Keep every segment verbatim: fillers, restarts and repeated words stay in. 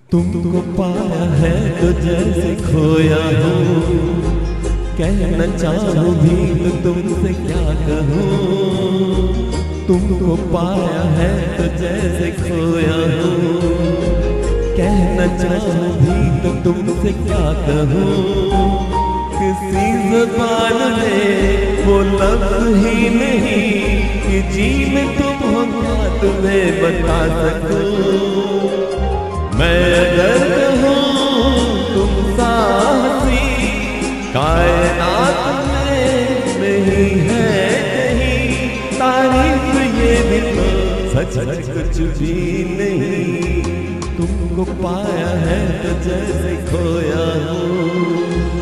तुमको पाया है तो जैसे खोया हूँ, कहना चाहूँ भी तो तुमसे क्या कहूँ। तुमको पाया है तो जैसे खोया हूँ, कहना चाहूँ भी तो तुमसे क्या कहूँ। किसी ज़बान में वो लफ्ज़ ही नहीं कि जी में तुम हो क्या तुम्हें बता सकूँ। मैं अगर कहूँ तुम साहसी कायनात में नहीं है कहीं, तारीफ ये भी तो सच सच कुछ भी नहीं। तुमको पाया है तो जैसे खोया हूँ।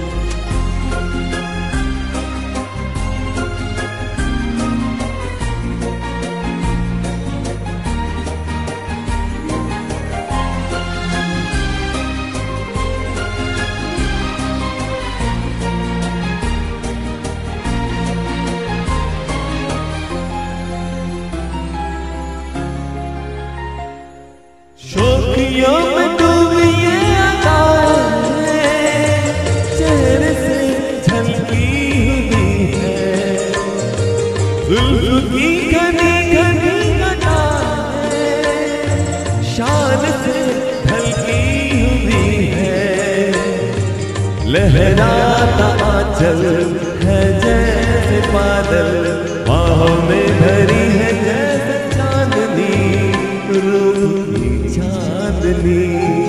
शोखियों में डूबी ये अदाएं चेहरे से झलकी हुई है, जुल्फ की घनी घनी अदाएं शान से ढलकी हुई है। लहराता आंचल है जैसे बादल, बाहों में भरी है जैसे चांदनी रूह की चांदनी।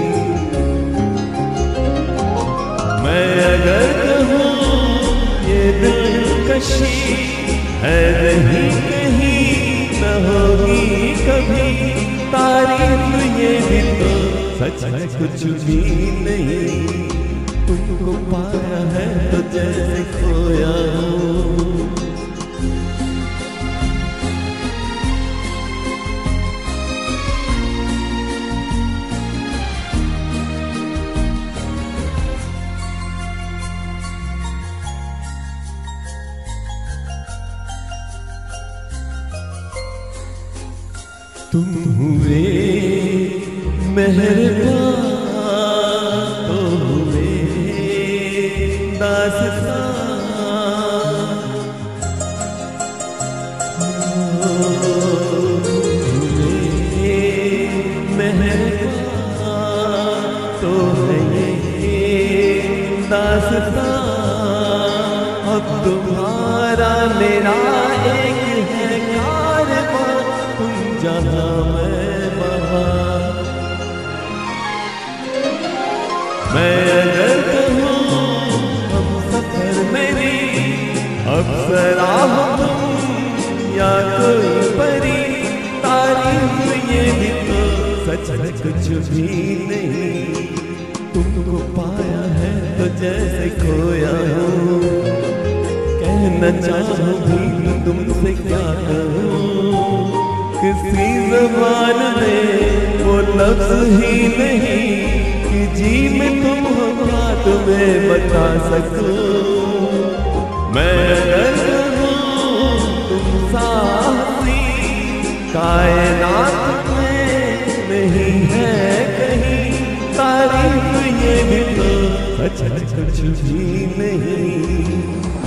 मैं अगर कहूँ ये दिलकशी है नहीं कहीं न होगी कभी, तारीफ ये भी तो सच है कुछ भी नहीं। तुमको पाया है तो जैसे खोया हूँ। तुम हुए मेहरबान तो हुए दास्तां, हुए मेहरबान तो है ये दास्तां। अब तुम्हारा मेरा एक है कारवां, तुम जहाँ मैं वहाँ। मैं अगर कहूँ हम सफर मेरी अप्सरा हो तुम या कोई परी, तारीफ ये भी तो सच है कुछ भी नहीं। तुमको पाया है तो जैसे खोया हूँ, कहना चाहूँ भी तो तुमसे क्या कहूँ। किसी ज़बान में वो लफ्ज़ ही नहीं कि जी में तुम हो क्या तुम्हें बता सकूँ। मैं अगर कहूँ तुम साहसी कायनात में नहीं है कहीं, तारीफ ये भी तो सच कुछ भी नहीं।